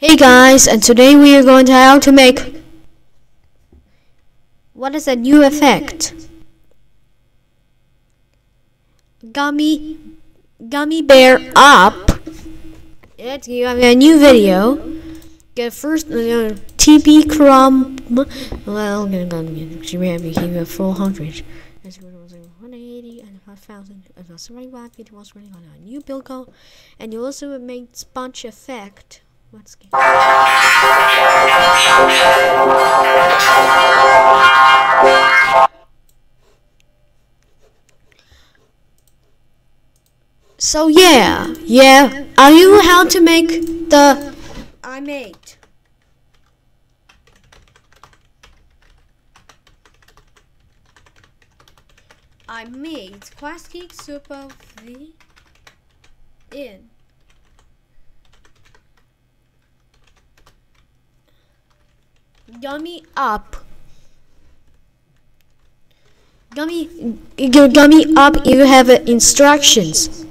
Hey guys, and today we are going to how to make what is a new effect? Gummy bear up. It's you have a new video. Get first TP Crum. Well, I'm gonna became a 400. That's 180 and 5,000 and 75 people was running on a new build code, and you also make sponge effect. Let's get so yeah. I knew how to make the I made plastic super V in Gummyup. Gummyup, you have instructions.